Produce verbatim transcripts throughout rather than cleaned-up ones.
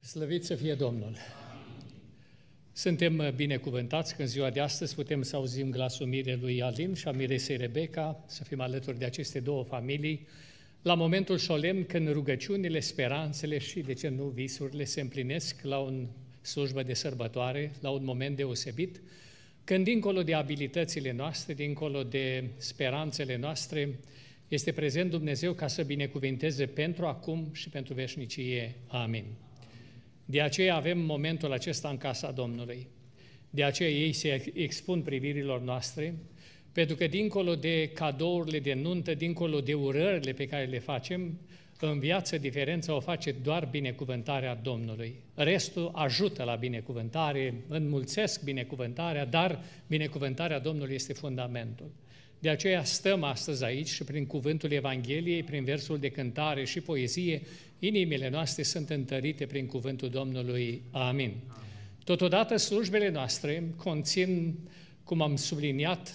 Slăvit să fie Domnul! Suntem binecuvântați că în ziua de astăzi putem să auzim glasul mirei lui Alin și a miresei Rebecca, să fim alături de aceste două familii, la momentul solemn când rugăciunile, speranțele și, de ce nu, visurile se împlinesc la o slujbă de sărbătoare, la un moment deosebit, când dincolo de abilitățile noastre, dincolo de speranțele noastre, este prezent Dumnezeu ca să binecuvinteze pentru acum și pentru veșnicie. Amin. De aceea avem momentul acesta în casa Domnului. De aceea ei se expun privirilor noastre, pentru că dincolo de cadourile de nuntă, dincolo de urările pe care le facem, în viață diferența o face doar binecuvântarea Domnului. Restul ajută la binecuvântare, înmulțesc binecuvântarea, dar binecuvântarea Domnului este fundamentul. De aceea stăm astăzi aici și prin cuvântul Evangheliei, prin versul de cântare și poezie, inimile noastre sunt întărite prin cuvântul Domnului. Amin. Totodată slujbele noastre conțin, cum am subliniat,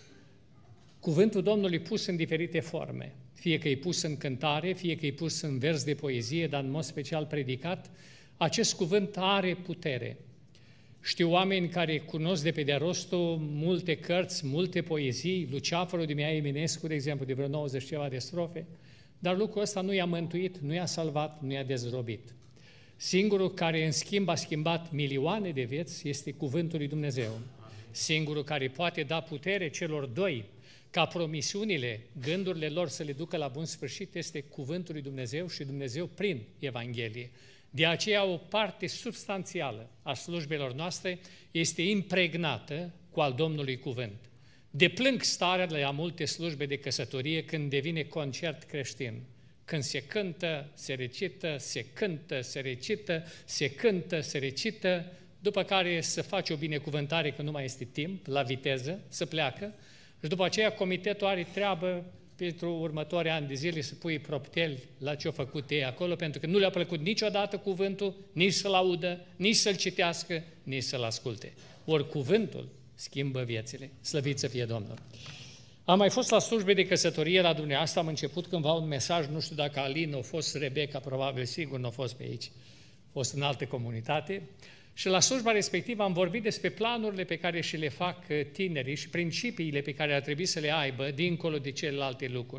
cuvântul Domnului pus în diferite forme. Fie că e pus în cântare, fie că e pus în vers de poezie, dar în mod special predicat, acest cuvânt are putere. Știu oameni care cunosc de pe de-a rostul multe cărți, multe poezii, Luceafărul de Mihai Eminescu, de exemplu, de vreo nouăzeci ceva de strofe, dar lucrul ăsta nu i-a mântuit, nu i-a salvat, nu i-a dezrobit. Singurul care, în schimb, a schimbat milioane de vieți este cuvântul lui Dumnezeu. Singurul care poate da putere celor doi ca promisiunile, gândurile lor să le ducă la bun sfârșit, este cuvântul lui Dumnezeu și Dumnezeu prin Evanghelie. De aceea o parte substanțială a slujbelor noastre este impregnată cu al Domnului cuvânt. Deplâng starea de la multe slujbe de căsătorie când devine concert creștin. Când se cântă, se recită, se cântă, se recită, se cântă, se recită, după care se face o binecuvântare că nu mai este timp, la viteză, să pleacă, și după aceea comitetul are treabă pentru următorii ani de zile să pui propteli la ce-au făcut ei acolo, pentru că nu le-a plăcut niciodată cuvântul, nici să-l audă, nici să-l citească, nici să-l asculte. Ori cuvântul schimbă viețile. Slăvit să fie Domnul! Am mai fost la slujbe de căsătorie la dumneavoastră, am început cândva un mesaj, nu știu dacă Alin a fost, Rebecca, probabil, sigur, nu a fost pe aici, a fost în altă comunitate. Și la slujba respectivă am vorbit despre planurile pe care și le fac tinerii și principiile pe care ar trebui să le aibă dincolo de celelalte lucruri.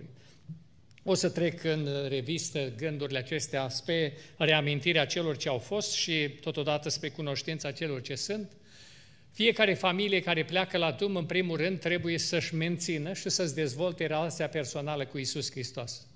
O să trec în revistă gândurile acestea spre reamintirea celor ce au fost și totodată spre cunoștința celor ce sunt. Fiecare familie care pleacă la drum, în primul rând, trebuie să-și mențină și să-și dezvolte relația personală cu Iisus Hristos.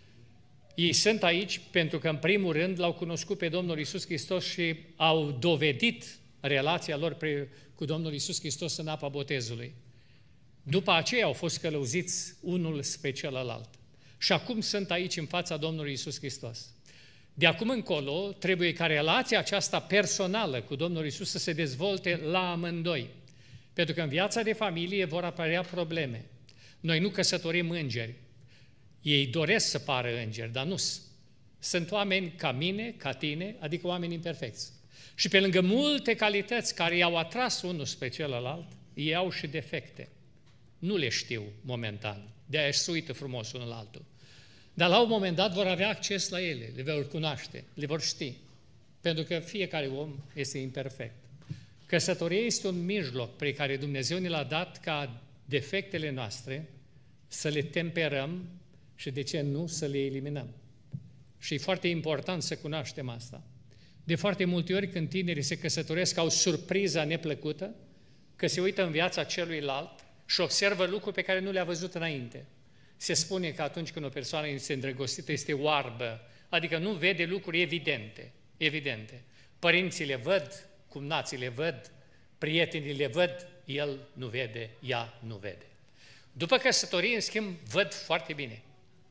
Ei sunt aici pentru că, în primul rând, l-au cunoscut pe Domnul Iisus Hristos și au dovedit relația lor cu Domnul Iisus Hristos în apa botezului. După aceea au fost călăuziți unul spre celălalt. Și acum sunt aici în fața Domnului Iisus Hristos. De acum încolo trebuie ca relația aceasta personală cu Domnul Iisus să se dezvolte la amândoi. Pentru că în viața de familie vor apărea probleme. Noi nu căsătorim îngeri. Ei doresc să pară îngeri, dar nu sunt. Sunt oameni ca mine, ca tine, adică oameni imperfecți. Și pe lângă multe calități care i-au atras unul spre celălalt, ei au și defecte. Nu le știu momentan, de-aia își se uită frumos unul la altul. Dar la un moment dat vor avea acces la ele, le vor cunoaște, le vor ști. Pentru că fiecare om este imperfect. Căsătoria este un mijloc pe care Dumnezeu ne l-a dat ca defectele noastre să le temperăm și de ce nu să le eliminăm. Și e foarte important să cunoaștem asta. De foarte multe ori când tinerii se căsătoresc au surpriza neplăcută că se uită în viața celuilalt și observă lucruri pe care nu le-a văzut înainte. Se spune că atunci când o persoană este îndrăgostită este oarbă, adică nu vede lucruri evidente. evidente. Părinții le văd, cumnații le văd, prietenii le văd, el nu vede, ea nu vede. După căsătorie, în schimb, văd foarte bine.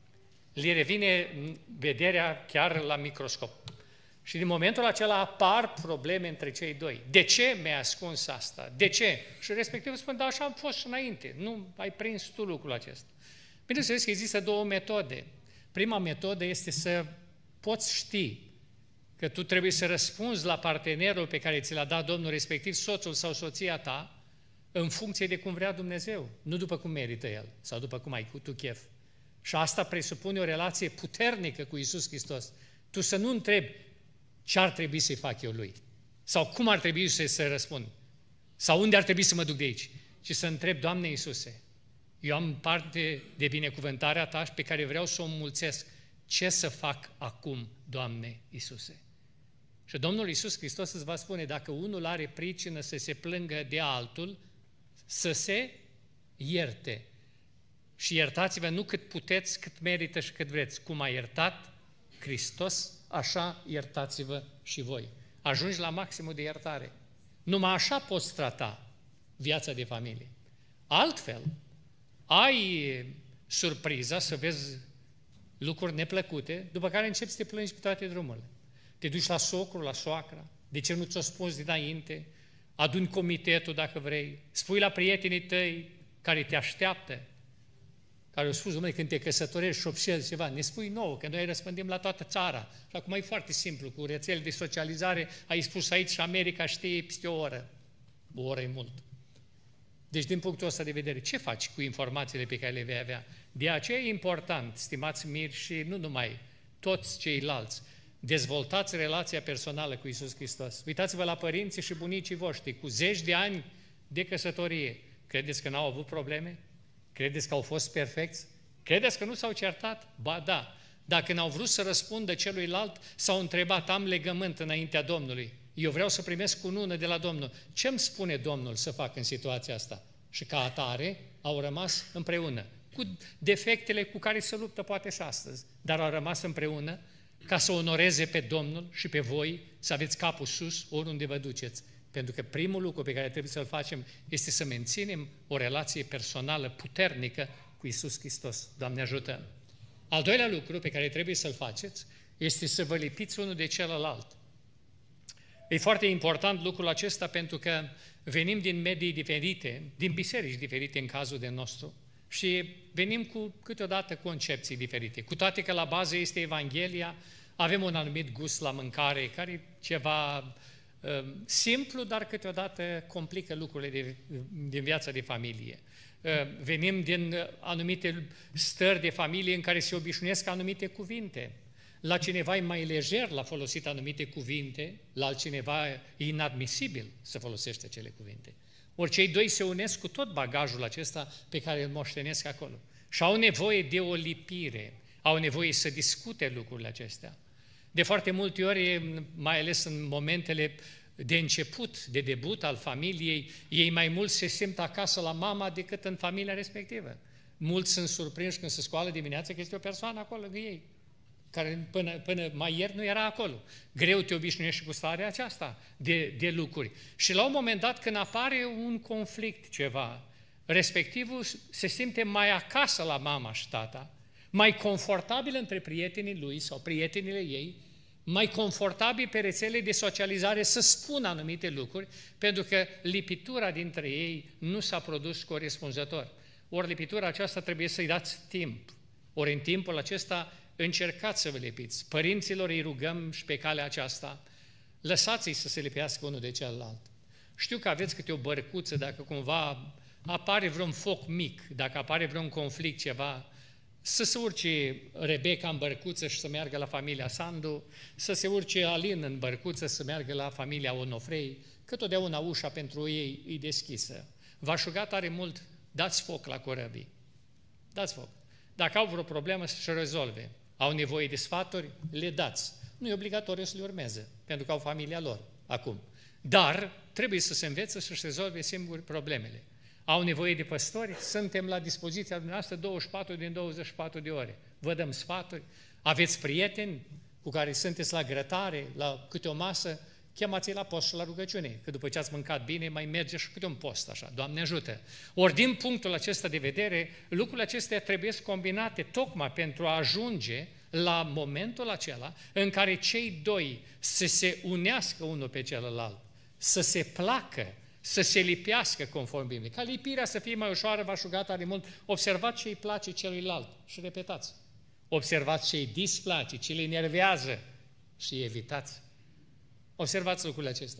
Le revine vederea chiar la microscop. Și din momentul acela apar probleme între cei doi. De ce mi-ai ascuns asta? De ce? Și respectiv spun, da, așa am fost și înainte. Nu ai prins tu lucrul acesta. Bineînțeles că există două metode. Prima metodă este să poți ști că tu trebuie să răspunzi la partenerul pe care ți l-a dat Domnul, respectiv soțul sau soția ta, în funcție de cum vrea Dumnezeu, nu după cum merită El sau după cum ai tu chef. Și asta presupune o relație puternică cu Iisus Hristos. Tu să nu întrebi ce ar trebui să-i fac eu lui? Sau cum ar trebui să să răspund? Sau unde ar trebui să mă duc de aici? Și să întreb, Doamne Iisuse, eu am parte de binecuvântarea Ta și pe care vreau să o înmulțesc. Ce să fac acum, Doamne Iisuse? Și Domnul Iisus Hristos îți va spune, dacă unul are pricină să se plângă de altul, să se ierte. Și iertați-vă nu cât puteți, cât merită și cât vreți. Cum a iertat Hristos, așa iertați-vă și voi. Ajungi la maximul de iertare. Numai așa poți trata viața de familie. Altfel, ai surpriza să vezi lucruri neplăcute, după care începi să te plângi pe toate drumurile. Te duci la socru, la soacra, de ce nu ți-o spus dinainte, aduni comitetul dacă vrei, spui la prietenii tăi care te așteaptă, care au spus, dom'le, când te căsătorești și observi ceva, ne spui nouă, că noi răspândim la toată țara. Și acum e foarte simplu, cu rețele de socializare, ai spus aici și America știe peste o oră. O oră e mult. Deci, din punctul ăsta de vedere, ce faci cu informațiile pe care le vei avea? De aceea e important, stimați miri și nu numai, toți ceilalți, dezvoltați relația personală cu Iisus Hristos. Uitați-vă la părinții și bunicii voștri, cu zeci de ani de căsătorie. Credeți că n-au avut probleme? Credeți că au fost perfecți? Credeți că nu s-au certat? Ba da. Dacă n-au vrut să răspundă celuilalt, s-au întrebat, am legământ înaintea Domnului. Eu vreau să primesc cunună de la Domnul. Ce îmi spune Domnul să fac în situația asta? Și ca atare au rămas împreună, cu defectele cu care se luptă poate și astăzi, dar au rămas împreună ca să onoreze pe Domnul și pe voi, să aveți capul sus oriunde vă duceți. Pentru că primul lucru pe care trebuie să-l facem este să menținem o relație personală puternică cu Iisus Hristos. Doamne ajută! Al doilea lucru pe care trebuie să-l faceți este să vă lipiți unul de celălalt. E foarte important lucrul acesta pentru că venim din medii diferite, din biserici diferite în cazul de nostru și venim cu câteodată concepții diferite. Cu toate că la bază este Evanghelia, avem un anumit gust la mâncare care e ceva uh, simplu, dar câteodată complică lucrurile de, din viața de familie. Uh, venim din anumite stări de familie în care se obișnuiesc anumite cuvinte. La cineva e mai lejer la folosit anumite cuvinte, la altcineva e inadmisibil să folosește acele cuvinte. Ori cei doi se unesc cu tot bagajul acesta pe care îl moștenesc acolo. Și au nevoie de o lipire, au nevoie să discute lucrurile acestea. De foarte multe ori, mai ales în momentele de început, de debut al familiei, ei mai mult se simt acasă la mama decât în familia respectivă. Mulți sunt surprinși când se scoală dimineața că este o persoană acolo lângă ei, care până, până mai ieri nu era acolo. Greu te obișnuiești cu starea aceasta de, de lucruri. Și la un moment dat, când apare un conflict ceva, respectivul se simte mai acasă la mama și tata, mai confortabil între prietenii lui sau prietenile ei, mai confortabil pe rețele de socializare să spună anumite lucruri, pentru că lipitura dintre ei nu s-a produs corespunzător. Ori lipitura aceasta trebuie să-i dați timp. Ori în timpul acesta încercați să vă lipiți. Părinților îi rugăm și pe calea aceasta, lăsați-i să se lipească unul de celălalt. Știu că aveți câte o bărcuță, dacă cumva apare vreun foc mic, dacă apare vreun conflict, ceva, să se urce Rebecca în bărcuță și să meargă la familia Sandu, să se urce Alin în bărcuță să meargă la familia Onofrei, că totdeauna ușa pentru ei e deschisă. V-aș ruga tare mult, dați foc la corăbii. Dați foc. Dacă au vreo problemă, să-și rezolve. Au nevoie de sfaturi, le dați. Nu e obligatoriu să le urmeze, pentru că au familia lor acum. Dar trebuie să se învețe să-și rezolve singuri problemele. Au nevoie de păstori, suntem la dispoziția dumneavoastră douăzeci și patru din douăzeci și patru de ore. Vă dăm sfaturi, aveți prieteni cu care sunteți la grătare, la câte o masă, chemați-i la post și la rugăciune, că după ce ați mâncat bine, mai merge și câte un post așa, Doamne ajută. Ori din punctul acesta de vedere, lucrurile acestea trebuie combinate tocmai pentru a ajunge la momentul acela în care cei doi să se unească unul pe celălalt, să se placă, să se lipească conform Bibliei. Ca lipirea să fie mai ușoară, v-aș ruga tare mult, observați ce îi place celuilalt și repetați. Observați ce îi displace, ce îi enervează și evitați. Observați lucrurile acestea.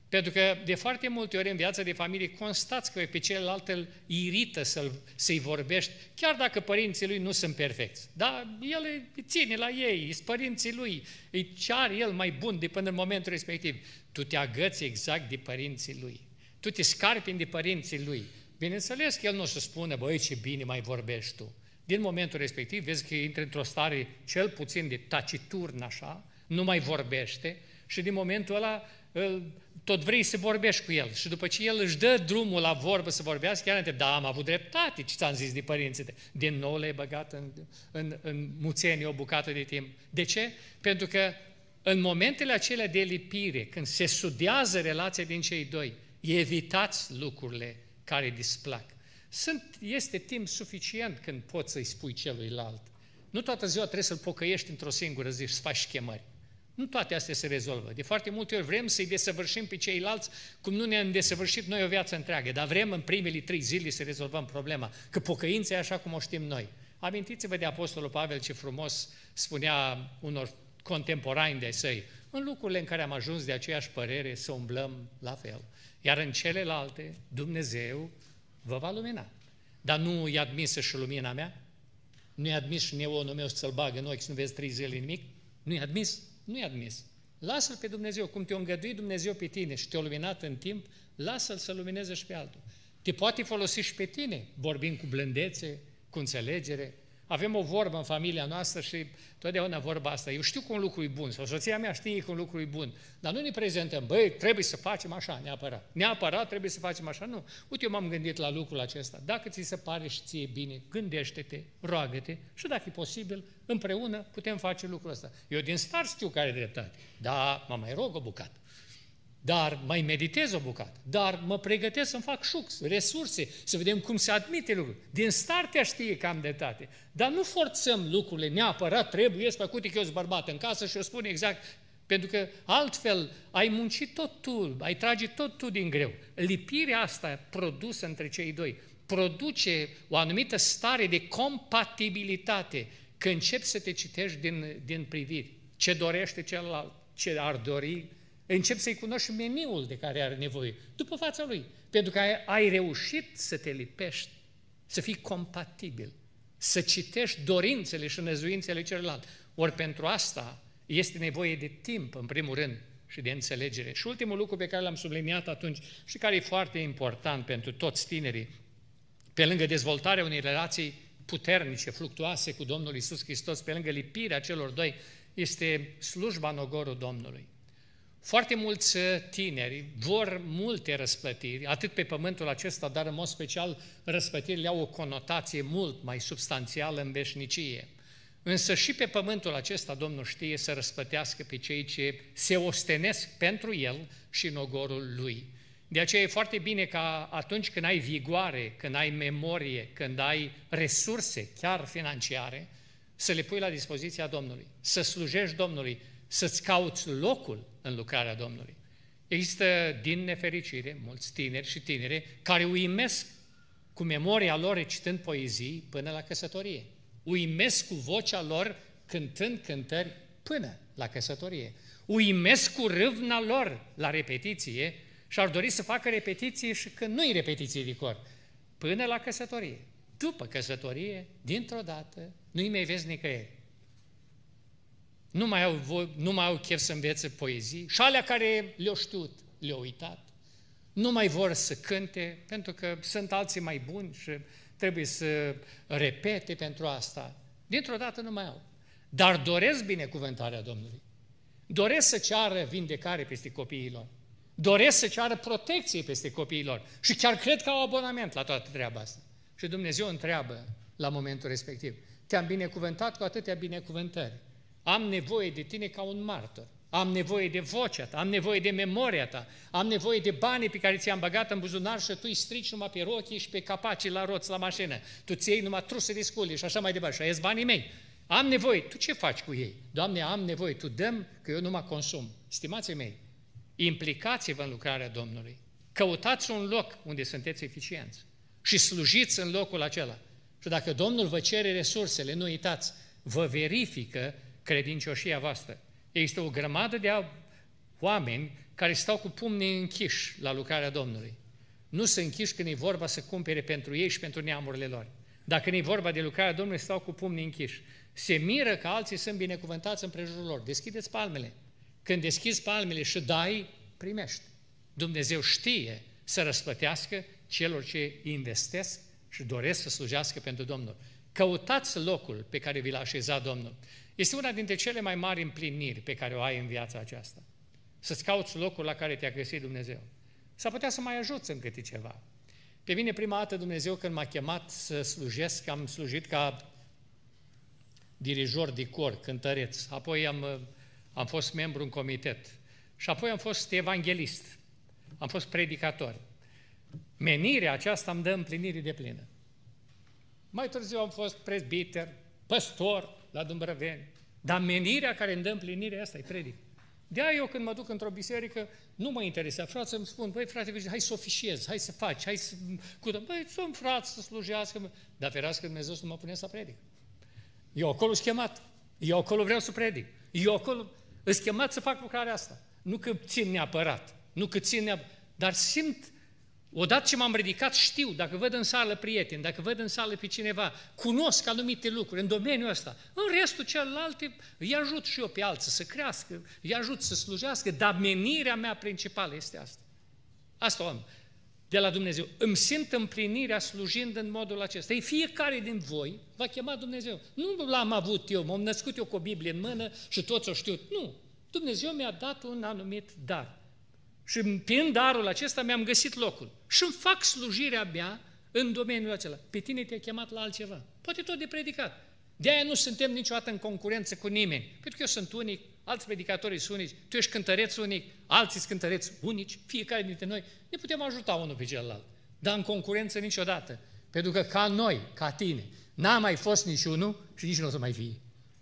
Pentru că de foarte multe ori în viața de familie constați că pe celălalt îl irită să-l, să-i vorbești, chiar dacă părinții lui nu sunt perfecți. Dar el îi ține la ei, sunt părinții lui, îi ceară el mai bun de până în momentul respectiv. Tu te agăți exact de părinții lui. Tu te scarpini de părinții lui. Bineînțeles că el nu o să spună, băi, ce bine mai vorbești tu. Din momentul respectiv vezi că intră într-o stare cel puțin de taciturn așa, nu mai vorbește și din momentul ăla îl, tot vrei să vorbești cu el. Și după ce el își dă drumul la vorbă să vorbească, chiar întreb, da, am avut dreptate, ce ți-am zis de părinții tăi? Din nou le-ai băgat în, în, în muțenie o bucată de timp. De ce? Pentru că în momentele acelea de lipire, când se sudează relația din cei doi, evitați lucrurile care displac. Sunt, este timp suficient când poți să-i spui celuilalt. Nu toată ziua trebuie să-l pocăiești într-o singură zi și să faci chemări. Nu toate astea se rezolvă. De foarte multe ori vrem să-i desăvârșim pe ceilalți cum nu ne-am desăvârșit noi o viață întreagă, dar vrem în primele trei zile să rezolvăm problema, că pocăința e așa cum o știm noi. Amintiți-vă de Apostolul Pavel ce frumos spunea unor contemporani de săi, în lucrurile în care am ajuns de aceeași părere să umblăm la fel. Iar în celelalte, Dumnezeu vă va lumina. Dar nu e admisă și lumina mea? Nu e admis și neonul meu să-l bagă în ochi să nu vezi trei zile nimic? Nu e admis? Nu e admis. Lasă-L pe Dumnezeu, cum te-a îngăduit Dumnezeu pe tine și te-a luminat în timp, lasă-L să lumineze și pe altul. Te poate folosi și pe tine, vorbind cu blândețe, cu înțelegere. Avem o vorbă în familia noastră și totdeauna vorba asta. Eu știu că un lucru e bun, sau soția mea știe că un lucru e bun, dar nu ne prezentăm, băi, trebuie să facem așa, neapărat. Neapărat trebuie să facem așa, nu. Uite, eu m-am gândit la lucrul acesta. Dacă ți se pare și ție bine, gândește-te, roagă-te și dacă e posibil, împreună putem face lucrul ăsta. Eu din start știu care e dreptate, dar mă mai rog o bucată. Dar mai meditez o bucată, dar mă pregătesc să-mi fac șux, resurse, să vedem cum se admite lucruri. Din start ea știe că am dreptate. Dar nu forțăm lucrurile, neapărat trebuie să făcute că eu sunt bărbat în casă și eu spun exact, pentru că altfel ai muncit tot tu, ai trage tot tu din greu. Lipirea asta produsă între cei doi produce o anumită stare de compatibilitate, că începi să te citești din, din priviri. Ce dorește celălalt, ce ar dori, începi să-i cunoști meniul de care are nevoie, după fața lui. Pentru că ai, ai reușit să te lipești, să fii compatibil, să citești dorințele și năzuințele celălalt. Ori pentru asta este nevoie de timp, în primul rând, și de înțelegere. Și ultimul lucru pe care l-am subliniat atunci și care e foarte important pentru toți tinerii, pe lângă dezvoltarea unei relații puternice, fluctuoase cu Domnul Iisus Hristos, pe lângă lipirea celor doi, este slujba în ogorul Domnului. Foarte mulți tineri vor multe răsplătiri, atât pe pământul acesta, dar în mod special răsplătirile au o conotație mult mai substanțială în veșnicie. Însă și pe pământul acesta Domnul știe să răsplătească pe cei ce se ostenesc pentru El și în ogorul Lui. De aceea e foarte bine ca atunci când ai vigoare, când ai memorie, când ai resurse, chiar financiare, să le pui la dispoziția Domnului, să slujești Domnului, să-ți cauți locul în lucrarea Domnului. Există, din nefericire, mulți tineri și tinere care uimesc cu memoria lor recitând poezii până la căsătorie. Uimesc cu vocea lor cântând cântări până la căsătorie. Uimesc cu râvna lor la repetiție și ar dori să facă repetiție și când nu-i repetiție de cor, până la căsătorie. După căsătorie, dintr-o dată, nu-i mai vezi nicăieri. Nu mai au, vo- nu mai au chef să învețe poezii și alea care le-au știut, le-au uitat. Nu mai vor să cânte, pentru că sunt alții mai buni și trebuie să repete pentru asta. Dintr-o dată nu mai au. Dar doresc binecuvântarea Domnului. Doresc să ceară vindecare peste copiilor. Doresc să ceară protecție peste copiilor. Și chiar cred că au abonament la toată treaba asta. Și Dumnezeu întreabă la momentul respectiv: te-am binecuvântat cu atâtea binecuvântări. Am nevoie de tine ca un martor. Am nevoie de vocea ta, am nevoie de memoria ta, am nevoie de banii pe care ți-am băgat în buzunar și tu îi strici numai pe rochii și pe capacii la roți la mașină. Tu ți iei numai truse de scule și așa mai departe. Și aia banii mei. Am nevoie. Tu ce faci cu ei? Doamne, am nevoie. Tu dăm că eu nu mă consum. Stimații mei, implicați-vă în lucrarea Domnului. Căutați un loc unde sunteți eficienți și slujiți în locul acela. Și dacă Domnul vă cere resursele, nu uitați, vă verifică credincioșia voastră. Există o grămadă de oameni care stau cu pumnii închiși la lucrarea Domnului. Nu se închiși când e vorba să cumpere pentru ei și pentru neamurile lor. Dacă e vorba de lucrarea Domnului, stau cu pumnii închiși. Se miră că alții sunt binecuvântați în prejurul lor. Deschideți palmele. Când deschizi palmele și dai, primești. Dumnezeu știe să răsplătească celor ce investesc și doresc să slujească pentru Domnul. Căutați locul pe care vi l-a așezat Domnul. Este una dintre cele mai mari împliniri pe care o ai în viața aceasta. Să-ți cauți locul la care te-a găsit Dumnezeu. S-ar putea să mai ajuți în câte ceva. Pe mine prima dată Dumnezeu când m-a chemat să slujesc, am slujit ca dirijor de cor, cântăreț. Apoi am, am fost membru în comitet. Și apoi am fost evanghelist. Am fost predicator. Menirea aceasta îmi dă împlinire de plină. Mai târziu am fost prezbiter, păstor la Dumbrăveni. Dar menirea care îmi dă împlinirea asta e predic. De-aia eu când mă duc într-o biserică, nu mă interesează. Frații îmi spun, băi frate, hai să oficiez, hai să faci, hai să... Băi, sunt frați să slujească. Dar ferească Dumnezeu să nu mă pune să predic. Eu acolo sunt chemat. Eu acolo vreau să predic. Eu acolo sunt chemat să fac lucrarea asta. Nu că țin neapărat. Nu că țin neapărat. Dar simt, odată ce m-am ridicat, știu, dacă văd în sală prieteni, dacă văd în sală pe cineva, cunosc anumite lucruri în domeniul ăsta. În restul celelalte îi ajut și eu pe alții să crească, îi ajut să slujească, dar menirea mea principală este asta. Asta o am de la Dumnezeu. Îmi simt împlinirea slujind în modul acesta. Ei, fiecare din voi va chema Dumnezeu. Nu l-am avut eu, m-am născut eu cu o Biblie în mână și toți o știut. Nu. Dumnezeu mi-a dat un anumit dar. Și prin darul acesta mi-am găsit locul. Și îmi fac slujirea mea în domeniul acela. Pe tine te-a chemat la altceva. Poate tot de predicat. De-aia nu suntem niciodată în concurență cu nimeni. Pentru că eu sunt unic, alți predicatori sunt unici, tu ești cântăreț unic, alții sunt cântăreți unici, fiecare dintre noi ne putem ajuta unul pe celălalt. Dar în concurență niciodată. Pentru că ca noi, ca tine, n-a mai fost niciunul și nici nu o să mai fie.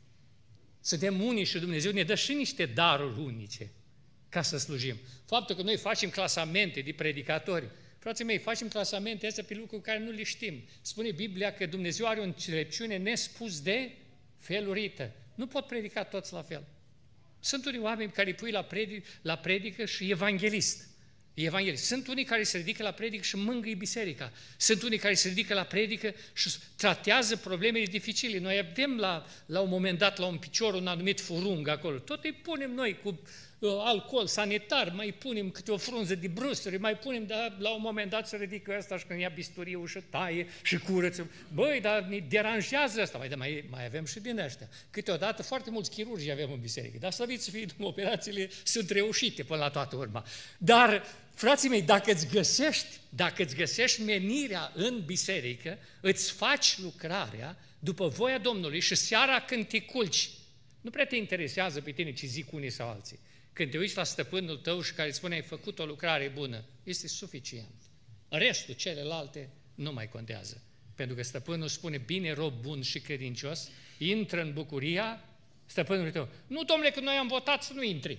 Suntem unici și Dumnezeu ne dă și niște daruri unice ca să slujim. Faptul că noi facem clasamente de predicatori, frații mei, facem clasamente astea pe lucruri care nu le știm. Spune Biblia că Dumnezeu are o înțelepciune nespus de felurită. Nu pot predica toți la fel. Sunt unii oameni care îi pui la, predic, la predică și evanghelist. evanghelist. Sunt unii care se ridică la predică și mângâie biserica. Sunt unii care se ridică la predică și tratează problemele dificile. Noi avem la, la un moment dat la un picior un anumit furung acolo. Tot îi punem noi cu uh, alcool sanitar, mai punem câte o frunză de brusări, mai punem, dar la un moment dat se ridică ăsta și când ia bisturiul și taie și curăță. Băi, dar ne deranjează ăsta. Mai, mai, mai avem și din ăștia. Câteodată foarte mulți chirurgi avem în biserică. Dar slăviți să fie, operațiile sunt reușite până la toată urma. Dar frații mei, dacă îți găsești, dacă îți găsești menirea în biserică, îți faci lucrarea după voia Domnului și seara când te culci, nu prea te interesează pe tine ce zic unii sau alții. Când te uiți la stăpânul tău și care îți spune ai făcut o lucrare bună, este suficient. Restul, celelalte, nu mai contează. Pentru că stăpânul spune, bine, rob bun și credincios, intră în bucuria stăpânului tău. Nu, domnule, că noi am votat să nu intri.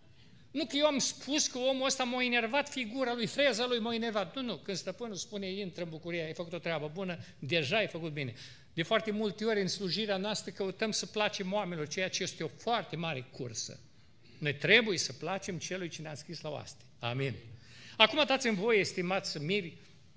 Nu că eu am spus că omul ăsta m-a enervat, figura lui, freza lui m-a enervat. Nu, nu, când stăpânul spune, intră în bucuria, ai făcut o treabă bună, deja ai făcut bine. De foarte multe ori în slujirea noastră căutăm să placem oamenilor, ceea ce este o foarte mare cursă. Noi trebuie să placem celui ce ne-a scris la oaste. Amin. Acum dați-mi voie, estimați miri,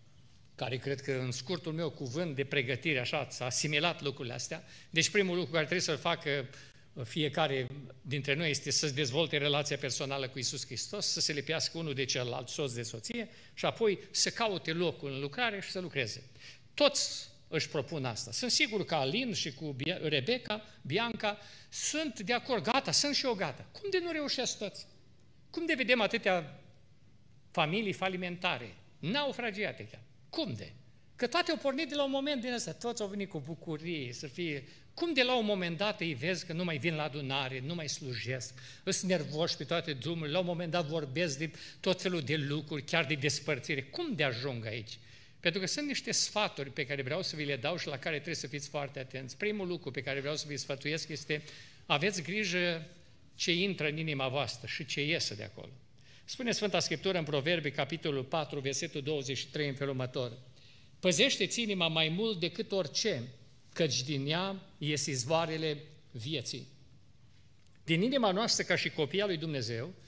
care cred că în scurtul meu cuvânt de pregătire, așa, s-a asimilat lucrurile astea. Deci primul lucru care trebuie să-l facă fiecare dintre noi este să-ți dezvolte relația personală cu Iisus Hristos, să se lipească unul de celălalt, soț de soție, și apoi să caute locul în lucrare și să lucreze. Toți își propun asta. Sunt sigur că Alin și cu Rebecca, Bianca, sunt de acord, gata, sunt și eu gata. Cum de nu reușesc toți? Cum de vedem atâtea familii falimentare, naufragiate chiar? Cum de? Că toate au pornit de la un moment din ăsta, toți au venit cu bucurie, să fie... Cum de la un moment dat îi vezi că nu mai vin la adunare, nu mai slujesc, sunt nervoși pe toate drumurile, la un moment dat vorbesc de tot felul de lucruri, chiar de despărțire. Cum de ajung aici? Pentru că sunt niște sfaturi pe care vreau să vi le dau și la care trebuie să fiți foarte atenți. Primul lucru pe care vreau să vi sfătuiesc este aveți grijă ce intră în inima voastră și ce iese de acolo. Spune Sfânta Scriptură în Proverbe, capitolul patru, versetul douăzeci și trei, în felul următor. Păzește-ți inima mai mult decât orice, căci din ea ies izvoarele vieții. Din inima noastră, ca și copii al lui Dumnezeu,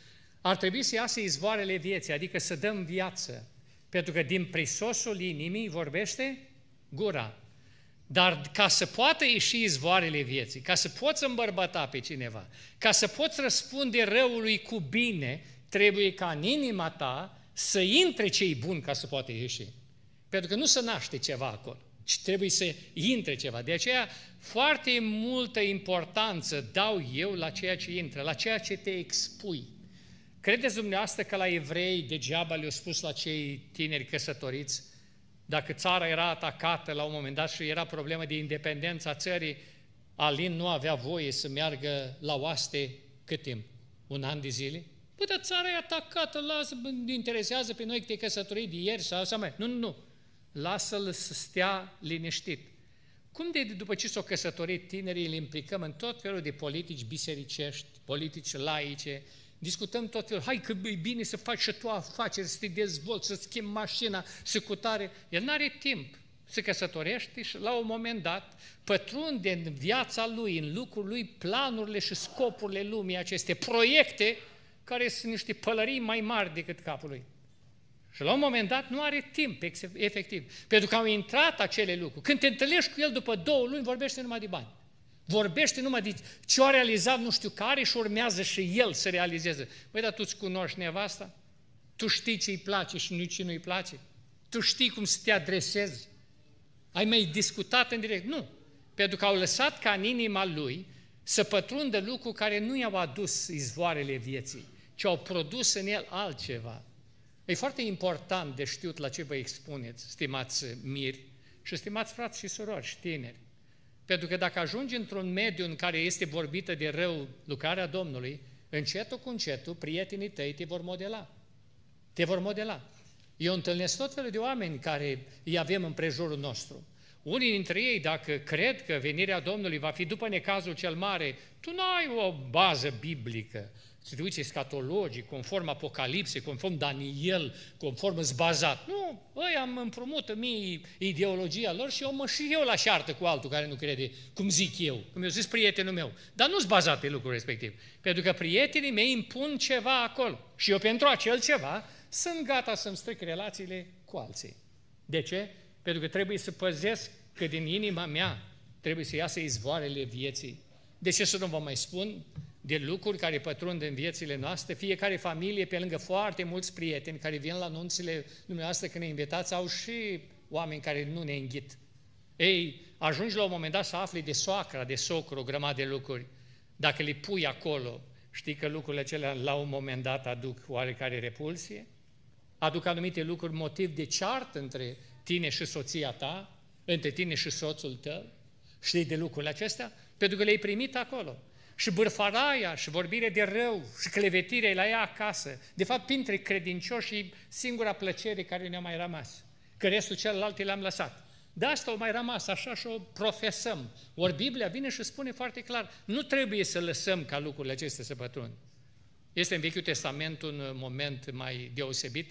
ar trebui să iasă izvoarele vieții, adică să dăm viață. Pentru că din prisosul inimii vorbește gura. Dar ca să poată ieși izvoarele vieții, ca să poți îmbărbăta pe cineva, ca să poți răspunde răului cu bine, trebuie ca în inima ta să intre ce-i bun ca să poată ieși. Pentru că nu se naște ceva acolo, ci trebuie să intre ceva. De aceea, foarte multă importanță dau eu la ceea ce intră, la ceea ce te expui. Credeți dumneavoastră că la evrei degeaba le-au spus la cei tineri căsătoriți, dacă țara era atacată la un moment dat și era problemă de independență a țării, Alin nu avea voie să meargă la oaste cât timp? Un an de zile? Păi, dar țara e atacată, lasă, ne interesează pe noi că te-ai căsătorit de ieri sau să mai... Nu, nu, nu. Lasă-l să stea liniștit. Cum de după ce s-au căsătorit tinerii, îl implicăm în tot felul de politici bisericești, politici laice, discutăm tot felul, hai că e bine să faci și tu afaceri, să te dezvolți, să schimbi mașina, să cutare. El n-are timp. Se căsătorește și la un moment dat pătrunde în viața lui, în lucrul lui, planurile și scopurile lumii aceste proiecte care sunt niște pălării mai mari decât capul lui. Și la un moment dat nu are timp, efectiv. Pentru că au intrat acele lucruri. Când te întâlnești cu el după două luni, vorbește numai de bani. Vorbește numai de ce a realizat nu știu care și urmează și el să realizeze. Băi, dar tu îți cunoști nevasta? Tu știi ce îi place și nu ce nu îi place? Tu știi cum să te adresezi? Ai mai discutat în direct? Nu. Pentru că au lăsat ca în inima lui să pătrundă lucruri care nu i-au adus izvoarele vieții, ci au produs în el altceva. E foarte important de știut la ce vă expuneți, stimați miri și stimați frați și surori și tineri. Pentru că dacă ajungi într-un mediu în care este vorbită de rău lucrarea Domnului, încetul cu încetul, prietenii tăi te vor modela. Te vor modela. Eu întâlnesc tot felul de oameni care îi avem în prejurul nostru. Unii dintre ei, dacă cred că venirea Domnului va fi după necazul cel mare, tu nu ai o bază biblică, să te uiți escatologic, conform Apocalipsei, conform Daniel, conform îți bazat. Nu, ăia îmi împrumută mie ideologia lor și eu mă și eu la șartă cu altul care nu crede, cum zic eu, cum eu zis prietenul meu. Dar nu-s bazat pe lucrul respectiv. Pentru că prietenii mei impun ceva acolo. Și eu pentru acel ceva sunt gata să-mi stric relațiile cu alții. De ce? Pentru că trebuie să păzesc că din inima mea trebuie să iasă izvoarele vieții. De ce să nu vă mai spun de lucruri care pătrund în viețile noastre? Fiecare familie, pe lângă foarte mulți prieteni care vin la nunțile dumneavoastră când ne invitați, au și oameni care nu ne înghit. Ei, ajungi la un moment dat să afli de soacra, de socru, o grămadă de lucruri. Dacă le pui acolo, știi că lucrurile acelea la un moment dat aduc oarecare repulsie? Aduc anumite lucruri motiv de ceartă între tine și soția ta, între tine și soțul tău. Știi de lucrurile acestea? Pentru că le-ai primit acolo. Și bârfaraia, și vorbire de rău, și clevetire la ea acasă. De fapt, printre credincioși e singura plăcere care ne-a mai rămas. Că restul celălalt le-am lăsat. De asta au mai rămas, așa și o profesăm. Ori Biblia vine și spune foarte clar, nu trebuie să lăsăm ca lucrurile acestea să pătrundă. Este în Vechiul Testament un moment mai deosebit,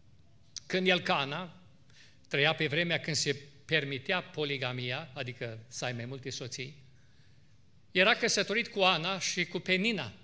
când Elcana trăia pe vremea când se permitea poligamia, adică să ai mai multe soții, era căsătorit cu Ana și cu Penina.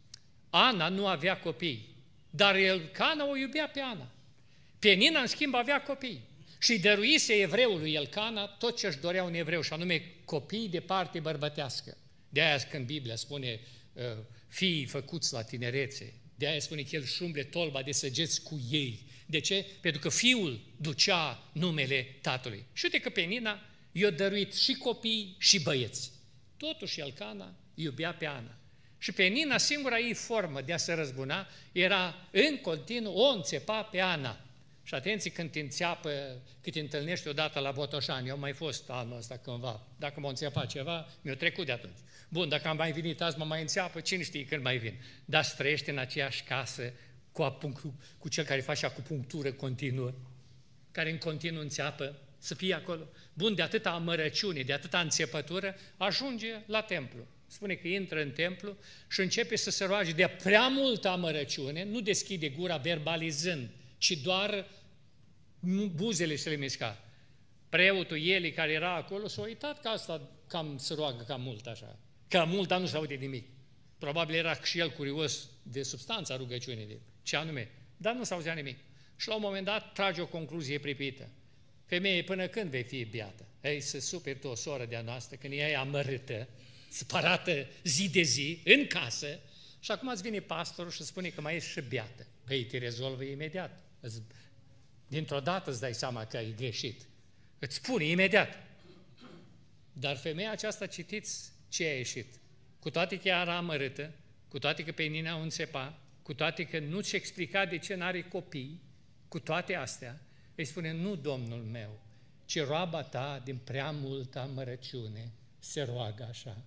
Ana nu avea copii, dar Elcana o iubea pe Ana. Penina, în schimb, avea copii și îi dăruise evreului Elcana tot ce își dorea un evreu, și anume copii de parte bărbătească. De aia când Biblia spune uh, fiii făcuți la tinerețe, de aia spune că el își umble tolba de săgeți cu ei. De ce? Pentru că fiul ducea numele tatălui. Și uite că Penina i-a dăruit și copii și băieți. Totuși Elcana iubea pe Ana. Și Penina, singura ei formă de a se răzbuna, era în continuu o înțepa pe Ana. Și atenție când te înțeapă, cât te întâlnești odată la Botoșani, eu am mai fost anul ăsta cândva, dacă m-a înțepat ceva, mi-a trecut de atunci. Bun, dacă am mai venit azi, mă mai înțeapă, cine știe când mai vin. Dar trăiește în aceeași casă cu, apunct, cu cel care face acupunctură continuă, care în continuu înțeapă, să fie acolo. Bun, de atâta amărăciune, de atâta înțepătură, ajunge la templu. Spune că intră în templu și începe să se roage de prea multă amărăciune, nu deschide gura verbalizând, ci doar buzele se le mișca. Preotul Eli, care era acolo, s-a uitat că asta cam se roagă cam mult așa. Cam mult, dar nu se aude nimic. Probabil era și el curios de substanța rugăciunii, de ce anume, dar nu s-auzea nimic. Și la un moment dat trage o concluzie pripită. Femeie, până când vei fi beată? Ei, să superi tu o soră de-a noastră, când ea e amărâtă, spărată zi de zi, în casă, și acum îți vine pastorul și spune că mai ești și beată. Păi, te rezolvă imediat. Dintr-o dată îți dai seama că ai greșit. Îți spune imediat. Dar femeia aceasta, citiți ce a ieșit. Cu toate că ea era amărâtă, cu toate că pe Nina o înțepa, cu toate că nu-ți explica de ce n-are copii, cu toate astea, îi spune, nu, Domnul meu, ci roaba ta din prea multă amărăciune se roagă așa.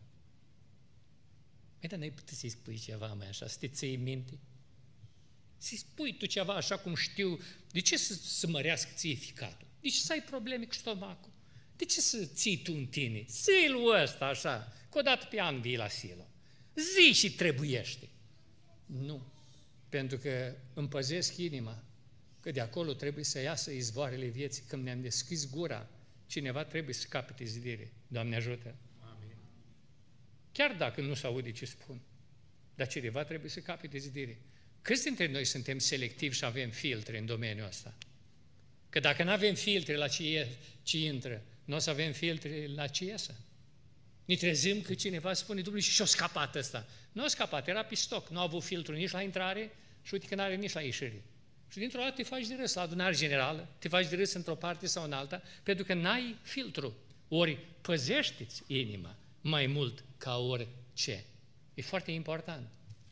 Păi, dar n-ai putut să-i spui ceva mai așa, să te ții minte? Să-i spui tu ceva așa cum știu, de ce să, să mărească ție ficatul? De ce să ai probleme cu stomacul? De ce să ții tu în tine? Zi-l ăsta așa, că odată pe an vii la silo. Zi și trebuiește. Nu, pentru că îmi păzesc inima, că de acolo trebuie să iasă izvoarele vieții. Când ne-am deschis gura, cineva trebuie să capete zidire. Doamne ajută! Amin. Chiar dacă nu se aude ce spun, dar cineva trebuie să capete zidire. Câți dintre noi suntem selectivi și avem filtre în domeniul ăsta? Că dacă nu avem filtre la ce, e, ce intră, nu o să avem filtre la ce iesă. Ne trezim că cineva spune, Dumnezeu, și și-o scapat ăsta. Nu a scapat, era pe stoc, nu a avut filtru nici la intrare și uite că nu are nici la ieșire. Și dintr-o dată te faci de râs la adunare generală, te faci de râs într-o parte sau în alta, pentru că n-ai filtru. Ori păzește-ți inima mai mult ca orice. E foarte important.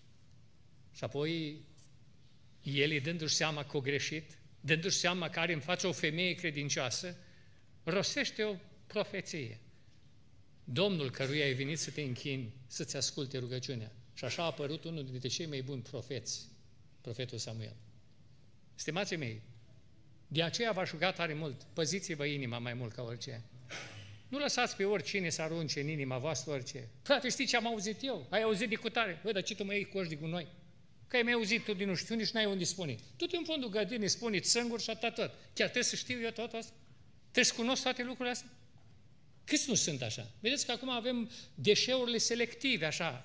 Și apoi, el, dându-și seama că o greșit, dându-și seama că are în față o femeie credincioasă, rostește o profeție. Domnul căruia ai venit să te închini, să-ți asculte rugăciunea. Și așa a apărut unul dintre cei mai buni profeți, profetul Samuel. Stimații mei, de aceea v-aș ruga tare mult, păziți-vă inima mai mult ca orice. Nu lăsați pe oricine să arunce în inima voastră orice. Frate, știi ce am auzit eu? Ai auzit de cutare? Băi, dar ce tu mă iei coș de gunoi? Că ai mai auzit tu din nu știu unde și n-ai unde spune. Tu în fundul gădinii spune-ți singur și atât tot. Chiar trebuie să știu eu tot asta? Trebuie să cunosc toate lucrurile astea? Câți nu sunt așa? Vedeți că acum avem deșeurile selective, așa.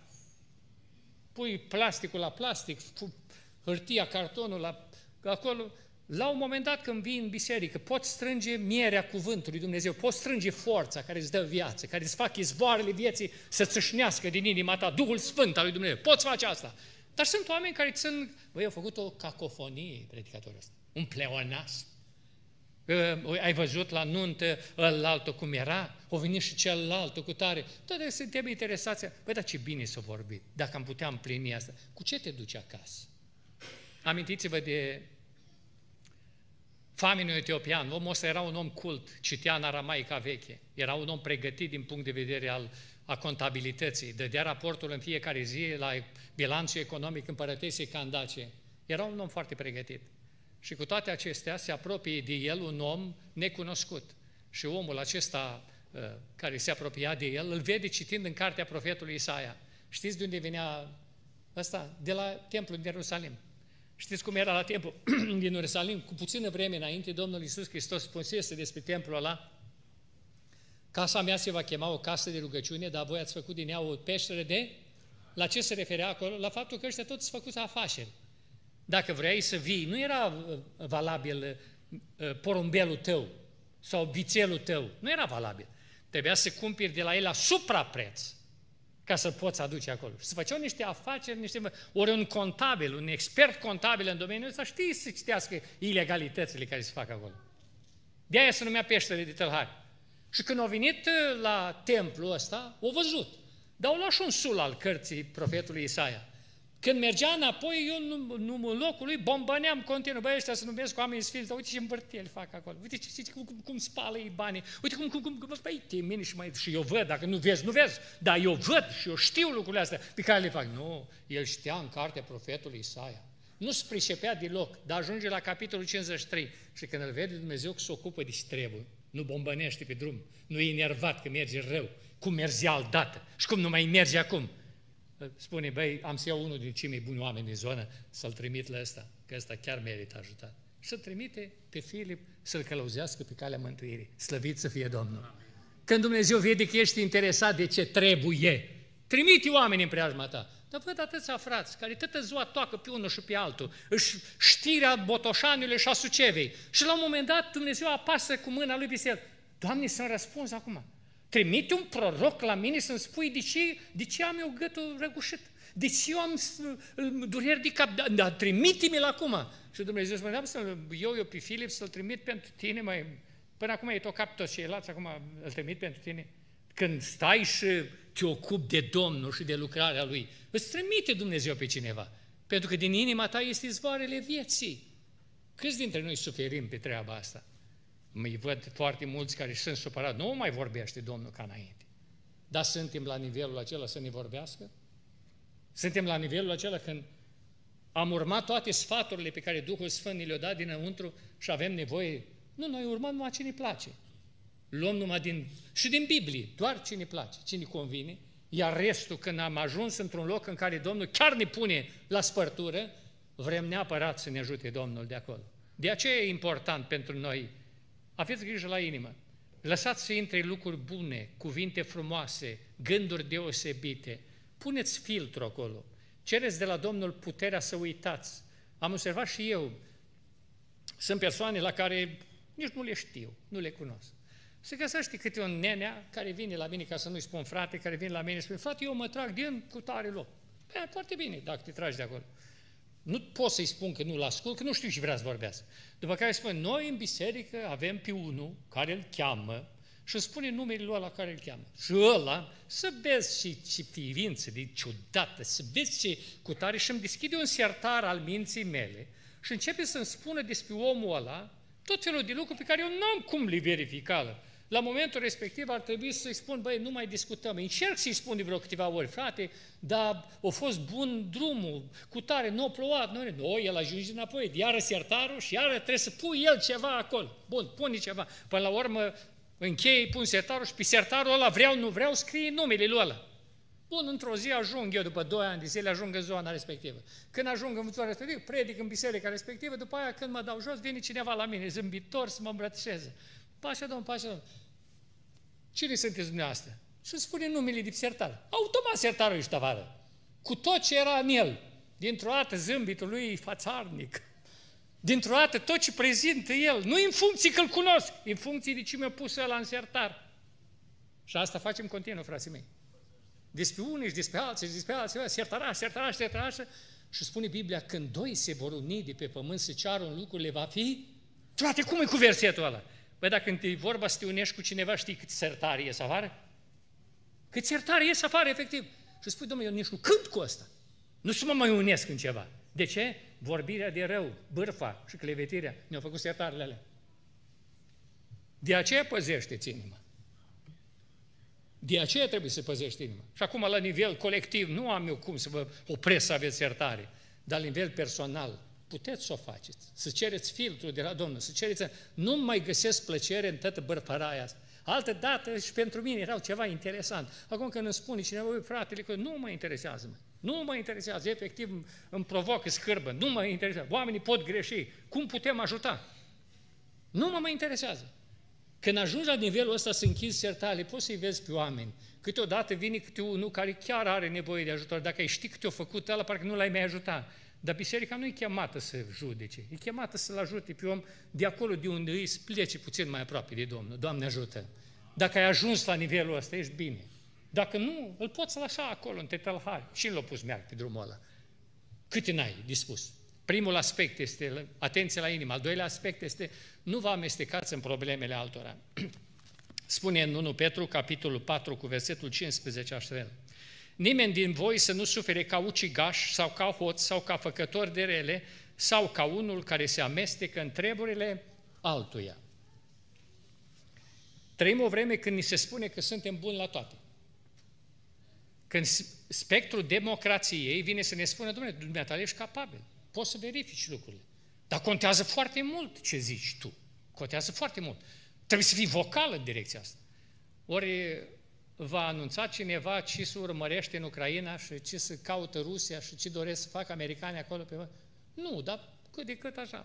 Pui plasticul la plastic, hârtia, cartonul la acolo. La un moment dat când vii în biserică, poți strânge mierea cuvântului Dumnezeu, poți strânge forța care îți dă viață, care îți fac izvoarele vieții să țâșnească din inima ta, Duhul Sfânt al lui Dumnezeu. Poți face asta. Dar sunt oameni care țin, băi, au făcut o cacofonie, predicatorul ăsta, un pleonasm. Uh, ai văzut la nuntă ălaltă cum era? O venit și celălalt cu tare. Toate suntem interesați. Băi, dar ce bine s-a vorbit, dacă am putea împlini asta. Cu ce te duci acasă? Amintiți-vă de faminul etiopian. Omul ăsta era un om cult, citea în aramaica veche. Era un om pregătit din punct de vedere al a contabilității. Dădea raportul în fiecare zi la bilanțul economic împărătesei Candace. Era un om foarte pregătit. Și cu toate acestea se apropie de el un om necunoscut. Și omul acesta care se apropia de el, îl vede citind în cartea profetului Isaia. Știți de unde venea ăsta? De la templul din Ierusalim. Știți cum era la templu din Ierusalim? Cu puțină vreme înainte, Domnul Iisus Hristos spusese despre templul ăla: casa mea se va chema o casă de rugăciune, dar voi ați făcut din ea o peșteră de... La ce se referea acolo? La faptul că ăștia toți făcuți afaceri. Dacă vrei să vii, nu era valabil porumbelul tău sau vițelul tău, nu era valabil. Trebuia să cumperi de la el la suprapreț ca să poți aduce acolo. Și se făceau niște afaceri, niște... Ori un contabil, un expert contabil în domeniul ăsta știe să citească ilegalitățile care se fac acolo. De aia se numea peștere de tălhari. Și când au venit la templul ăsta, au văzut. Dar au luat și un sul al cărții profetului Isaia. Când mergea înapoi, eu în, în locul lui bombăneam continuu. Băi, ăștia se numesc oamenii sfinți, dar uite ce împărteli fac acolo. Uite ce, ce, cum, cum spală ei banii. Uite cum, cum, cum, băi, te mine și mai... Și eu văd, dacă nu vezi, nu vezi. Dar eu văd și eu știu lucrurile astea pe care le fac. Nu, el știa în cartea profetului Isaia. Nu se pricepea deloc, dar ajunge la capitolul cincizeci și trei. Și când îl vede Dumnezeu că se ocupă de ce trebuie, nu bombănește pe drum, nu e enervat că merge rău, cum mergea aldată și cum nu mai merge acum. Spune, băi, am să iau unul din cei mai buni oameni din zonă să-l trimit la ăsta, că ăsta chiar merită ajutat. Și să-l trimite pe Filip să-l călăuzească pe calea mântuirii. Slăvit să fie Domnul! Când Dumnezeu vede că ești interesat de ce trebuie, Trimite oameni în preajma ta. Dar văd atâția frați care toată ziua toacă pe unul și pe altul, își știrea Botoșanului și a Sucevei. Și la un moment dat Dumnezeu apasă cu mâna lui biserică. Doamne, să-mi răspunzi acum. Trimite un proroc la mine să-mi spui de ce, de ce am eu gâtul răgușit. De ce eu am dureri de cap. Dar da, trimite-mi-l acum. Și Dumnezeu spune, da, să eu, eu pe Filip să-l trimit pentru tine. Mai... Până acum e tocat toți ceilalți, acum îl trimit pentru tine. Când stai și te ocupi de Domnul și de lucrarea Lui, îți trimite Dumnezeu pe cineva. Pentru că din inima ta este izvoarele vieții. Câți dintre noi suferim pe treaba asta? Îi văd foarte mulți care sunt supărați. Nu mai vorbește Domnul ca înainte. Dar suntem la nivelul acela să ne vorbească? Suntem la nivelul acela când am urmat toate sfaturile pe care Duhul Sfânt ne le-a dat dinăuntru și avem nevoie. Nu, noi urmăm numai ce ne place. Luăm numai din, și din Biblie, doar ce ne place, ce ne convine, iar restul, când am ajuns într-un loc în care Domnul chiar ne pune la spărtură, vrem neapărat să ne ajute Domnul de acolo. De aceea e important pentru noi, aveți grijă la inimă, lăsați să intre lucruri bune, cuvinte frumoase, gânduri deosebite, puneți filtru acolo, cereți de la Domnul puterea să uitați. Am observat și eu, sunt persoane la care nici nu le știu, nu le cunosc. Se găsește câte un nenea care vine la mine, ca să nu-i spun frate, care vine la mine și spune, frate, eu mă trag din cu tare loc. Păi, foarte bine, dacă te tragi de acolo. Nu pot să-i spun că nu-l ascult, că nu știu ce vrea să vorbească. După care spune, noi în biserică avem pe unul care îl cheamă și spune numele lui la care îl cheamă. Și ăla, să vezi ce, ce ființă de ciudată, să vezi ce cutare și îmi deschide un sertar al minții mele și începe să-mi spună despre omul ăla tot felul de lucruri pe care eu n-am cum le verifica. La momentul respectiv ar trebui să-i spun, băi, nu mai discutăm. Încerc să-i spun de vreo câteva ori, frate, dar a fost bun drumul, cu tare, nu a plouat, nu, nu, el ajunge înapoi, iară sertarul și iară trebuie să pui el ceva acolo. Bun, pune ceva. Până la urmă închei, pun sertarul și pe sertarul ăla vreau, nu vreau, scrie numele lui ăla. Bun, într-o zi ajung eu, după doi ani de zile, ajung în zona respectivă. Când ajung în zona respectivă, predic în biserica respectivă, după aia când mă dau jos, vine cineva la mine, zâmbitor, să mă îmbrățișeze. Pașa, domn, pașa, domn. Cine sunteți dumneavoastră? Și spune numele de sertar. Automat sertarul ești afară. Cu tot ce era în el. Dintr-o dată zâmbitul lui fațarnic. Dintr-o dată tot ce prezintă el. Nu în funcție că îl cunosc, în funcție de ce mi-a pus ăla în sertar. Și asta facem continuu, frații mei. Despre unii și despre alții și despre alții, sertaraș, sertaraș, sertaraș. Și spune Biblia, când doi se vor uni de pe pământ să ceară un lucru, le va fi... Frate, cum e cu versetul ăla? Băi, dacă când e vorba să te unești cu cineva, știi cât sertare ies afară? Cât sertare ies afară, efectiv. Și spui, domnule, eu nici nu cânt cu asta. Nu să mă mai unesc în ceva. De ce? Vorbirea de rău, bârfa și clevetirea ne-au făcut sertarele alea. De aceea păzește-ți inima. De aceea trebuie să păzești inima. Și acum, la nivel colectiv, nu am eu cum să vă opresc să aveți sertare, dar la nivel personal, puteți să o faceți, să cereți filtrul de la Domnul, să cereți, nu mai găsesc plăcere în toată bărfăraia asta. Altă dată și pentru mine erau ceva interesant. Acum când îmi spune cineva, fratele, că nu mă interesează, mă. Nu mă interesează, efectiv îmi provoacă scârbă, nu mă interesează, oamenii pot greși, cum putem ajuta? Nu mă mai interesează. Când ajungi la nivelul ăsta să închizi sertale, poți să-i vezi pe oameni. Câteodată vine câte unul care chiar are nevoie de ajutor. Dacă ai ști câte-o făcut ăla, parcă nu l-ai mai ajutat. Dar biserica nu e chemată să judece, e chemată să-l ajute pe om de acolo de unde îi să plece puțin mai aproape de Domnul. Doamne ajută! Dacă ai ajuns la nivelul ăsta, ești bine. Dacă nu, îl poți lăsa acolo, în tetălhari. Și l-a pus meargă pe drumul ăla. Câte n-ai dispus? Primul aspect este atenție la inimă. Al doilea aspect este nu vă amestecați în problemele altora. Spune în întâi Petru, capitolul patru, cu versetul cincisprezece, astfel. Nimeni din voi să nu sufere ca ucigaș sau ca hoț sau ca făcător de rele sau ca unul care se amestecă în treburile altuia. Trăim o vreme când ni se spune că suntem buni la toate. Când spectrul democrației vine să ne spună, dom'le, dumneata ești capabil, poți să verifici lucrurile. Dar contează foarte mult ce zici tu. Contează foarte mult. Trebuie să fii vocal în direcția asta. Ori va anunța cineva ce se urmărește în Ucraina și ce se caută Rusia și ce doresc să facă americanii acolo pe... Nu, dar cât de cât așa.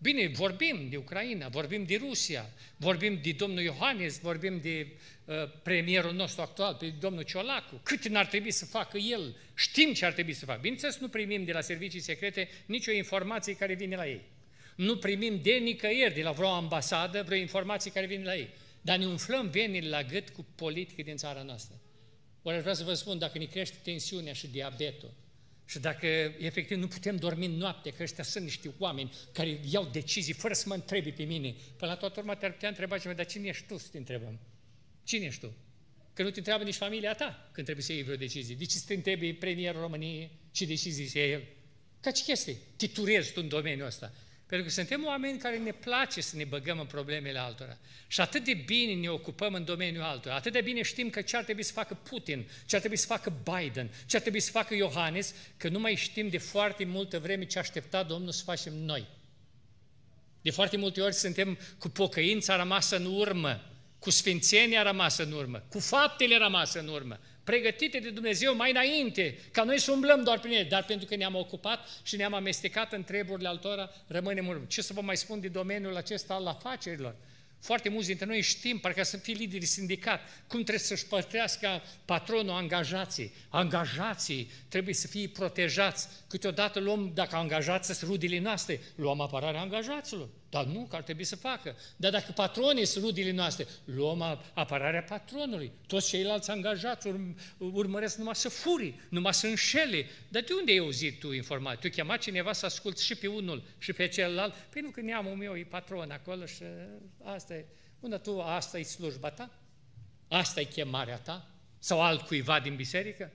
Bine, vorbim de Ucraina, vorbim de Rusia, vorbim de domnul Iohannis, vorbim de uh, premierul nostru actual, pe domnul Ciolacu. Cât n-ar trebui să facă el? Știm ce ar trebui să facă. Bineînțeles, nu primim de la servicii secrete nicio informație care vine la ei. Nu primim de nicăieri, de la vreo ambasadă, vreo informație care vine la ei. Dar ne umflăm venile la gât cu politică din țara noastră. Ori aș vrea să vă spun, dacă ne crește tensiunea și diabetul, și dacă efectiv nu putem dormi noapte, că ăștia sunt niște oameni care iau decizii fără să mă întrebi pe mine, până la toată urma te-ar putea întreba ceva, dar cine ești tu să te întrebăm? Cine ești tu? Că nu te întreabă nici familia ta când trebuie să iei vreo decizie. De ce să te întrebi premierul României ce decizii să iei el? Ca ce chestii? Titurezi tu în domeniul ăsta. Pentru că suntem oameni care ne place să ne băgăm în problemele altora. Și atât de bine ne ocupăm în domeniul altora, atât de bine știm că ce ar trebui să facă Putin, ce ar trebui să facă Biden, ce ar trebui să facă Iohannis, că nu mai știm de foarte multă vreme ce aștepta Domnul să facem noi. De foarte multe ori suntem cu pocăința rămasă în urmă, cu sfințenia rămasă în urmă, cu faptele rămasă în urmă, pregătite de Dumnezeu mai înainte, ca noi să umblăm doar prin ele, dar pentru că ne-am ocupat și ne-am amestecat în treburile altora, rămânem în urmă. Ce să vă mai spun de domeniul acesta al afacerilor? Foarte mulți dintre noi știm, parcă să fie lideri sindicat, cum trebuie să-și păstrească patronul angajații. Angajații trebuie să fie protejați. Câteodată luăm, dacă angajați sunt rudile noastre, luăm apărarea angajaților. Dar nu, că ar trebui să facă. Dar dacă patronii sunt rudile noastre, luăm apărarea patronului. Toți ceilalți angajați urm- urmăresc numai să furi, numai să înșele. Dar de unde ai auzit tu informații? Tu chema cineva să asculți și pe unul și pe celălalt? Păi nu, că neamul meu e patron acolo și asta e. Bună, tu, asta e slujba ta? Asta e chemarea ta? Sau altcuiva din biserică?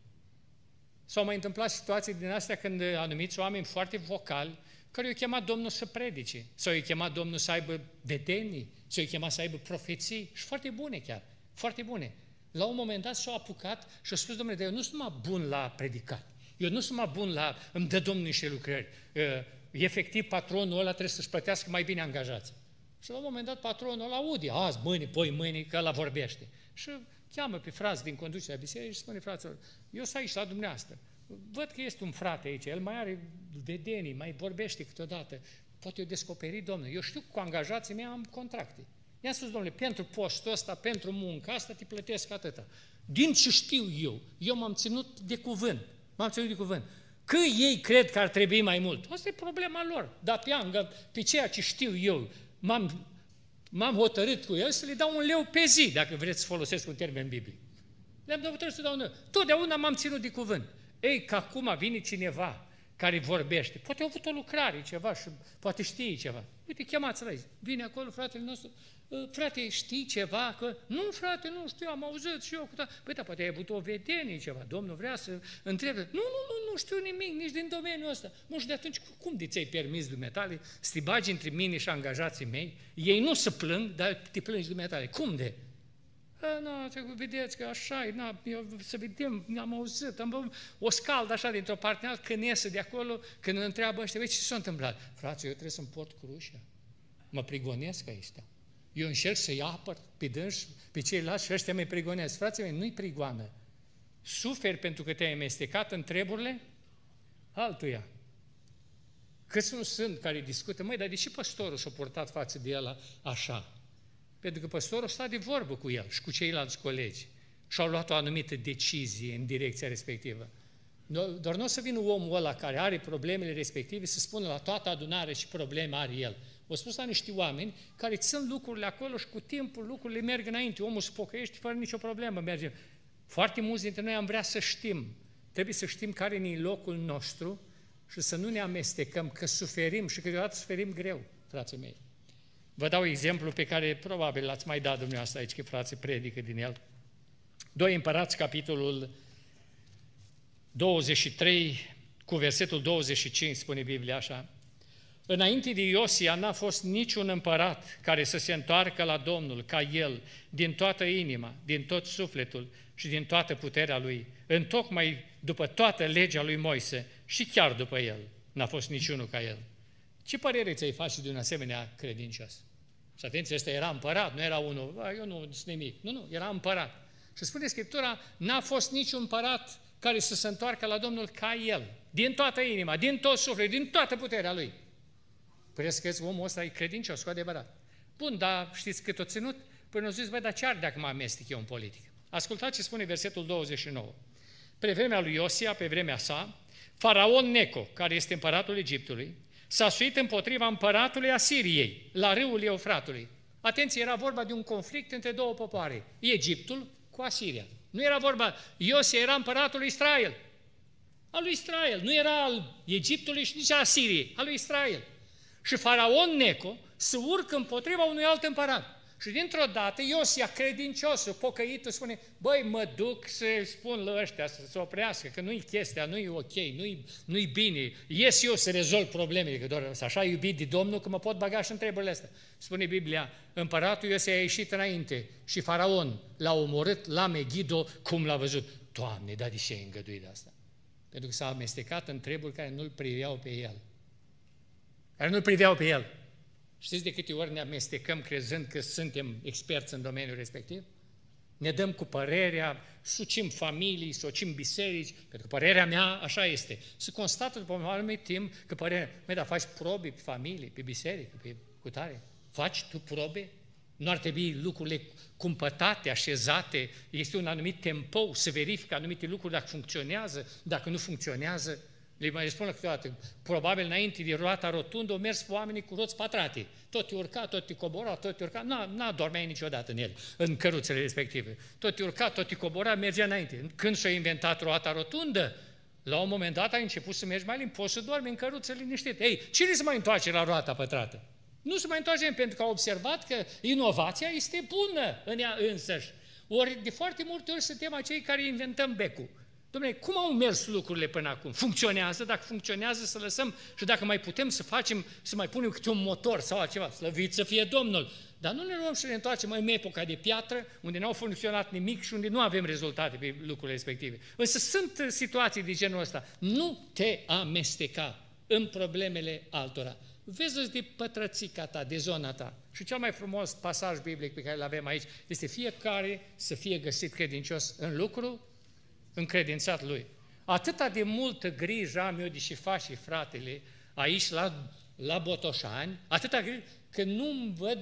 S-au mai întâmplat situații din astea când anumiți oameni foarte vocali, care i-a chemat Domnul să predice, sau i-a chemat Domnul să aibă vedenii, sau i-a chemat să aibă profeții, și foarte bune chiar, foarte bune. La un moment dat s-au apucat și au spus, Domnule, dar eu nu sunt numai bun la predicat, eu nu sunt numai bun la, îmi dă Domnul niște lucrări, efectiv patronul ăla trebuie să-și plătească mai bine angajați. Și la un moment dat patronul ăla aude, azi, mâine, poi, mâine, că ăla vorbește. Și cheamă pe frați din conducerea bisericii și spune, fraților, eu sunt aici la dumneavoastră. Văd că este un frate aici, el mai are vedenii, mai vorbește câteodată. Poate eu descoperi, Domnule, eu știu că cu angajații mei am contracte. I-am spus, Domnule, pentru postul ăsta, pentru munca asta, te plătesc atâta. Din ce știu eu, eu m-am ținut de cuvânt. M-am ținut de cuvânt. Că ei cred că ar trebui mai mult. Asta e problema lor. Dar pe, angă, pe ceea ce știu eu, m-am, m-am hotărât cu el să le dau un leu pe zi, dacă vreți să folosesc un termen biblic. Le-am hotărât să dau un leu. Totdeauna m-am ținut de cuvânt. Ei, că acum vine cineva care vorbește, poate a avut o lucrare, ceva, și poate știe ceva. Uite, chemați-l aici. Vine acolo fratele nostru, frate, știi ceva? Că nu, frate, nu știu, am auzit și eu. Păi, da, poate ai avut o vedenie ceva. Domnul vrea să întrebe. Nu, nu, nu, nu știu nimic, nici din domeniul ăsta. Nu știu, de atunci, cum de ți-ai permis, dumneatale, să te bagi între mine și angajații mei? Ei nu se plâng, dar te plângi, dumneatale. Cum de? Nu, vedeți că așa e, na, eu, să vedem, am auzit, am o scaldă așa dintr-o parte în altă, când iese de acolo, când îl întreabă ăștia, vezi ce s-a întâmplat? Frate, eu trebuie să-mi port crucea, mă prigonesc aici. Eu încerc să-i apăr pe dânsi, pe ceilalți și ăștia mă prigonesc. Frații mei, nu-i prigoană. Suferi pentru că te-ai amestecat în treburile altuia. Câți nu sunt care discută, măi, dar de ce păstorul s-a portat față de el așa? Pentru că păstorul sta de vorbă cu el și cu ceilalți colegi și au luat o anumită decizie în direcția respectivă. Doar nu o să vină omul ăla care are problemele respective să spună la toată adunarea ce probleme are el. O spus la niște oameni care țin lucrurile acolo și cu timpul lucrurile merg înainte. Omul se pocăiește fără nicio problemă. Merge. Foarte mulți dintre noi am vrea să știm. Trebuie să știm care e locul nostru și să nu ne amestecăm, că suferim și câteodată suferim greu, frații mei. Vă dau exemplu pe care probabil l-ați mai dat dumneavoastră aici, că frații predică din el. doi Împărați, capitolul douăzeci și trei, cu versetul douăzeci și cinci, spune Biblia așa. Înainte de Iosia n-a fost niciun împărat care să se întoarcă la Domnul ca el, din toată inima, din tot sufletul și din toată puterea lui, întocmai după toată legea lui Moise și chiar după el. N-a fost niciunul ca el. Ce părere ți-ai face de un asemenea credincios? Și atenție, ăsta era împărat, nu era unul, eu nu sunt nimic. Nu, nu, era împărat. Și spune Scriptura, n-a fost niciun împărat care să se întoarcă la Domnul ca el, din toată inima, din tot sufletul, din toată puterea lui. Păi că omul ăsta e credincios, cu adevărat. Bun, dar știți cât o ținut? Până au zis, băi, dar ce ar dacă mă amestec eu în politică? Ascultați ce spune versetul douăzeci și nouă. Pe vremea lui Iosia, pe vremea sa, Faraon Neco, care este împăratul Egiptului, s-a suit împotriva împăratului Asiriei, la râul Eufratului. Atenție, era vorba de un conflict între două popoare, Egiptul cu Asiria. Nu era vorba, Iosia era împăratul lui Israel, al lui Israel, nu era al Egiptului și nici al Asiriei, al lui Israel. Și Faraon Neco se urcă împotriva unui alt împărat. Și dintr-o dată Iosia, credinciosul, pocăitul, spune, băi, mă duc să spun la ăștia să se oprească, că nu-i chestia, nu-i ok, nu-i, nu-i bine, ies eu să rezolv problemele, că doar așa iubit de Domnul că mă pot băga și întrebările astea. Spune Biblia, împăratul Iosia a ieșit înainte și Faraon l-a omorât la Megido, cum l-a văzut. Doamne, dar de ce ai îngăduit de asta? Pentru că s-a amestecat în treburi care nu-l priveau pe el. Care nu-l priveau pe el. Știți de câte ori ne amestecăm crezând că suntem experți în domeniul respectiv? Ne dăm cu părerea, sucim familii, sucim biserici, pentru că părerea mea așa este. Se constată după un anumit timp că părerea mea, dar faci probe pe familie, pe biserică, pe cutare. Faci tu probe? Nu ar trebui lucrurile cumpătate, așezate, este un anumit tempo, se verifică anumite lucruri dacă funcționează, dacă nu funcționează. Le mai spun la câteodată, probabil înainte de roata rotundă au mers oamenii cu roți pătrate. Tot te urca, tot te cobora, tot te urca, n-a, n-a dormeai niciodată în ele, în căruțele respective. Tot te urca, tot te cobora, mergea înainte. Când s-a inventat roata rotundă, la un moment dat ai început să mergi mai lin, poți să dormi în căruță liniștit. Ei, cine se mai întoarce la roata pătrată? Nu se mai întoarce pentru că au observat că inovația este bună în ea însăși. Ori de foarte multe ori suntem acei care inventăm becul. Dom'le, cum au mers lucrurile până acum? Funcționează? Dacă funcționează, să lăsăm și dacă mai putem să facem, să mai punem câte un motor sau altceva, slăvit să fie Domnul. Dar nu ne luăm și ne întoarcem în epoca de piatră, unde n-au funcționat nimic și unde nu avem rezultate pe lucrurile respective. Însă sunt situații de genul ăsta. Nu te amesteca în problemele altora. Vezi de pătrățica ta, de zona ta. Și cel mai frumos pasaj biblic pe care îl avem aici este fiecare să fie găsit credincios în lucru, încredințat lui. Atâta de multă grijă am eu de ce face fratele aici la, la Botoșani, atâta grijă că nu-mi văd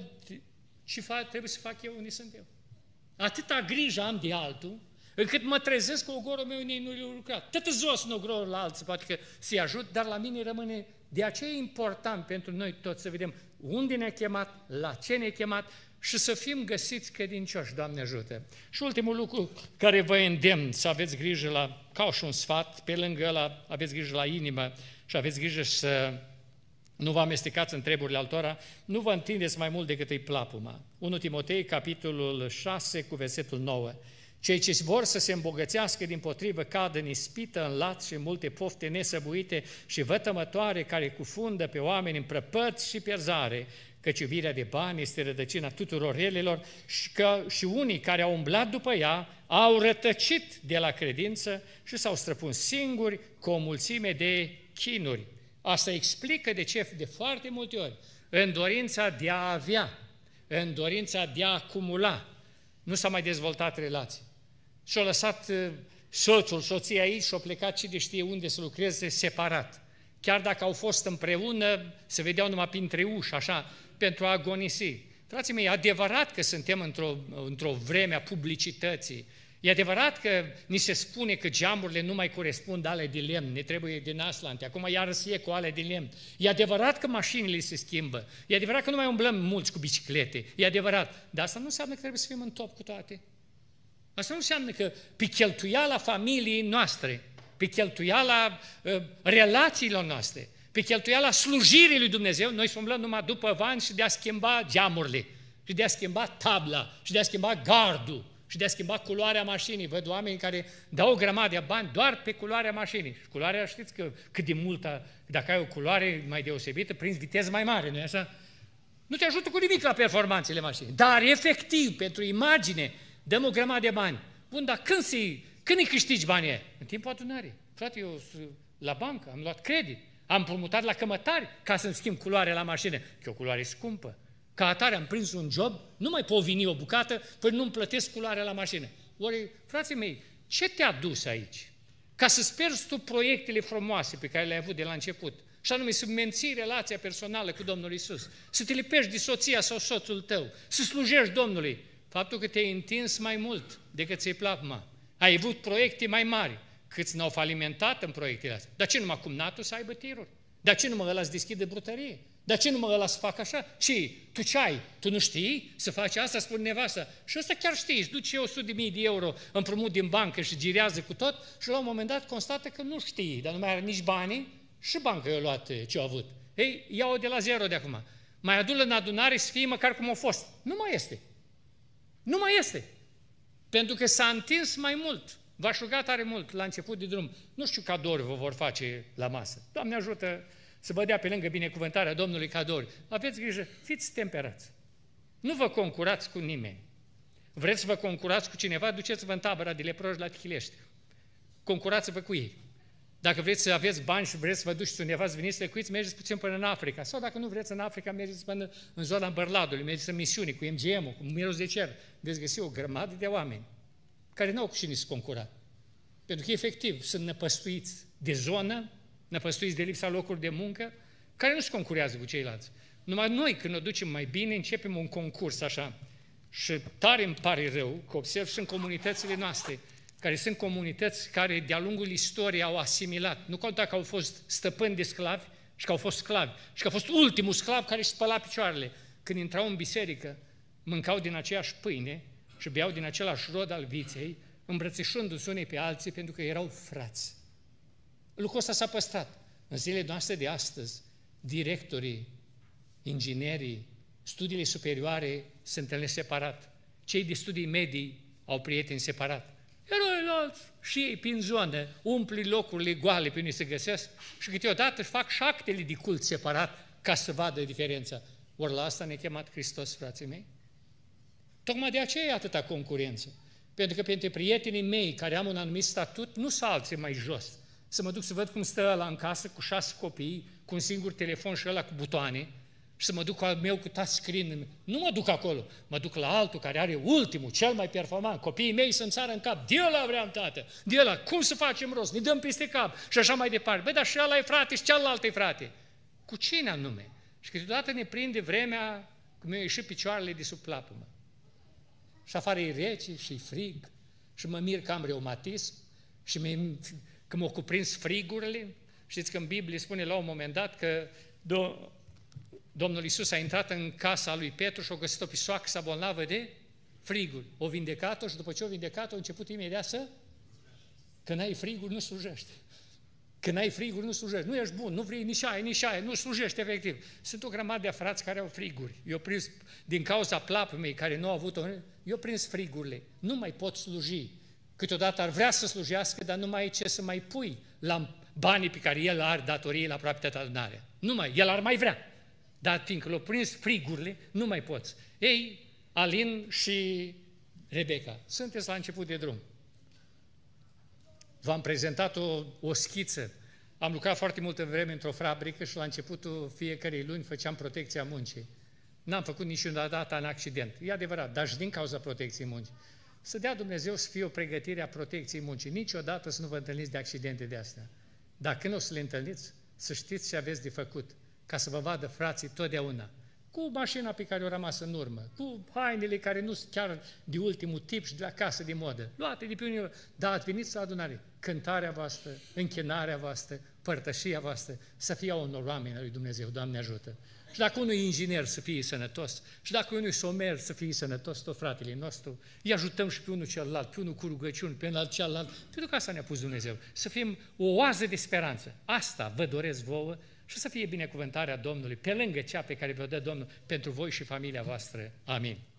ce fac, trebuie să fac eu unde sunt eu. Atâta grijă am de altul, încât mă trezesc cu ogorul meu, ei nu le-au lucrat. Tot jos în ogorul la alții, poate că să-i ajut, dar la mine rămâne. De aceea e important pentru noi toți să vedem unde ne-a chemat, la ce ne-a chemat și să fim găsiți credincioși, Doamne ajută. Și ultimul lucru care vă îndemn să aveți grijă la, ca și un sfat, pe lângă ăla aveți grijă la inimă și aveți grijă să nu vă amestecați în treburile altora, nu vă întindeți mai mult decât îi plapuma. întâi Timotei, capitolul șase, cu versetul nouă. Cei ce vor să se îmbogățească dimpotrivă cad în ispită, în lat și în multe pofte nesăbuite și vătămătoare care cufundă pe oameni în prăpăți și pierzare, căci iubirea de bani este rădăcina tuturor relelor și că și unii care au umblat după ea au rătăcit de la credință și s-au străpuns singuri cu o mulțime de chinuri. Asta explică de ce de foarte multe ori, în dorința de a avea, în dorința de a acumula, nu s-a mai dezvoltat relații. Și-a lăsat soțul, soția aici și-a plecat cine știe unde să lucreze separat. Chiar dacă au fost împreună, se vedeau numai printre uși, așa, pentru a agonisi. Frații mei, e adevărat că suntem într-o, într-o vreme a publicității. E adevărat că ni se spune că geamurile nu mai corespund ale de lemn, ne trebuie din aslante, acum iarăși e cu ale de lemn. E adevărat că mașinile se schimbă, e adevărat că nu mai umblăm mulți cu biciclete, e adevărat, dar asta nu înseamnă că trebuie să fim în top cu toate. Asta nu înseamnă că pe cheltuiala familiei noastre, pe cheltuiala uh, relațiilor noastre, pe cheltuiala slujirii lui Dumnezeu, noi să umblăm numai după bani și de a schimba geamurile, și de a schimba tabla, și de a schimba gardul, și de a schimba culoarea mașinii. Văd oameni care dau o grămadă de bani doar pe culoarea mașinii. Și culoarea, știți că cât de multă, dacă ai o culoare mai deosebită, prinzi viteză mai mare, nu-i așa? Nu te ajută cu nimic la performanțele mașinii. Dar, efectiv, pentru imagine, dăm o grămadă de bani. Bun, dar când, se, când îi câștigi banii? În timpul adunării. Frate, eu la bancă am luat credit, am promutat la cămătari ca să-mi schimb culoarea la mașină, că e o culoare scumpă. Ca atare am prins un job, nu mai pot veni o bucată până nu-mi plătesc culoarea la mașină. Ori, frații mei, ce te-a dus aici? Ca să-ți pierzi tu proiectele frumoase pe care le-ai avut de la început. și anume să menții relația personală cu Domnul Iisus, să te lipești de soția sau soțul tău, să slujești Domnului. Faptul că te-ai întins mai mult decât ți-ai plac, mă. Ai avut proiecte mai mari, câți n-au falimentat în proiectele astea. Dar ce numai cumnatul să aibă tiruri? Dar ce numai ăla să deschide brutărie? Dar ce numai ăla să facă așa? Și tu ce ai? Tu nu știi să faci asta? Spune nevasta. Și ăsta chiar știi, își duce o sută de mii de euro împrumut din bancă și girează cu tot și la un moment dat constată că nu știi, dar nu mai are nici banii și banca i-a luat ce a avut. Ei, ia-o de la zero de acum. Mai adu-l în adunare să fie măcar cum a fost. Nu mai este. Nu mai este. Pentru că s-a întins mai mult. V-aș ruga tare mult la început de drum. Nu știu cadouri vă vor face la masă. Doamne ajută să vă dea pe lângă binecuvântarea Domnului cadouri. Aveți grijă, fiți temperați. Nu vă concurați cu nimeni. Vreți să vă concurați cu cineva, duceți-vă în tabăra de leproși la Tihilește. Concurați-vă cu ei. Dacă vreți să aveți bani și vreți să vă duceți undeva să veniți să lecuiți, mergeți puțin până în Africa. Sau dacă nu vreți în Africa, mergeți până în zona Bărladului, mergeți în misiuni cu M G M-ul, cu Miros de Cer. Veți găsi o grămadă de oameni care nu au cu cine să concura. Pentru că, efectiv, sunt năpăstuiți de zonă, năpăstuiți de lipsa locuri de muncă, care nu se concurează cu ceilalți. Numai noi, când o ducem mai bine, începem un concurs așa. Și tare îmi pare rău că observ și în comunitățile noastre, care sunt comunități care de-a lungul istoriei au asimilat. Nu conta că au fost stăpâni de sclavi și că au fost sclavi și că a fost ultimul sclav care își spăla picioarele. Când intrau în biserică, mâncau din aceeași pâine și beau din același rod al viței, îmbrățișându-se unii pe alții pentru că erau frați. Lucrul ăsta s-a păstrat. În zilele noastre de astăzi, directorii, inginerii, studiile superioare se întâlnesc separat. Cei de studii medii au prieteni separat. Iar alți și ei, prin zonă, umpli locurile goale pe unde se găsesc și câteodată își fac și actele de cult separat ca să vadă diferența. Ori la asta ne-a chemat Hristos, frații mei. Tocmai de aceea e atâta concurență. Pentru că pentru prietenii mei care am un anumit statut, nu sunt alții mai jos. Să mă duc să văd cum stă ăla în casă cu șase copii, cu un singur telefon și ăla cu butoane, și să mă duc al meu cu touchscreen. Nu mă duc acolo, mă duc la altul care are ultimul, cel mai performant. Copiii mei să-mi sară în cap, de ăla vreau, tată, de ăla, cum să facem rost, ne dăm peste cap și așa mai departe. Băi, dar și ăla e frate și cealaltă e frate. Cu cine anume? Și câteodată ne prinde vremea cum mi-au ieșit picioarele de sub plapumă. Și afară e rece și frig și mă mir că am reumatism și că m-au cuprins frigurile. Știți că în Biblie spune la un moment dat că do- Domnul Iisus a intrat în casa lui Petru și a găsit o pisoacă sa bolnavă de friguri. O vindecat-o și după ce o vindecat-o a început imediat să... Când ai friguri, nu slujești. Când ai friguri, nu slujești. Nu ești bun, nu vrei nici aia, nici aia, nu slujești efectiv. Sunt o grămadă de frați care au friguri. Eu prins, din cauza plapumei care nu au avut-o, eu prins frigurile. Nu mai pot sluji. Câteodată ar vrea să slujească, dar nu mai ai ce să mai pui la banii pe care el are datorie la proprietatea adunare. Nu mai, el ar mai vrea. Dar fiindcă l-au prins frigurile, nu mai poți. Ei, Alin și Rebecca, sunteți la început de drum. V-am prezentat o, o schiță. Am lucrat foarte multă vreme într-o fabrică și la începutul fiecarei luni făceam protecția muncii. N-am făcut niciodată în accident. E adevărat, dar și din cauza protecției muncii. Să dea Dumnezeu să fie o pregătire a protecției muncii. Niciodată să nu vă întâlniți de accidente de astea. Dar când o să le întâlniți, să știți ce aveți de făcut, ca să vă vadă frații totdeauna. Cu mașina pe care o rămas în urmă, cu hainele care nu sunt chiar de ultimul tip și de la casă de modă. Luate de pe unii, dar ați venit la adunare. Cântarea voastră, închinarea voastră, părtășia voastră, să fie unor oameni al lui Dumnezeu, Doamne ajută. Și dacă unul e inginer să fie sănătos, și dacă unul e somer să fie sănătos, tot fratele nostru, îi ajutăm și pe unul celălalt, pe unul cu rugăciuni, pe unul celălalt, pentru că asta ne-a pus Dumnezeu. Să fim o oază de speranță. Asta vă doresc vouă și să fie binecuvântarea Domnului, pe lângă cea pe care vă dă Domnul pentru voi și familia voastră. Amin.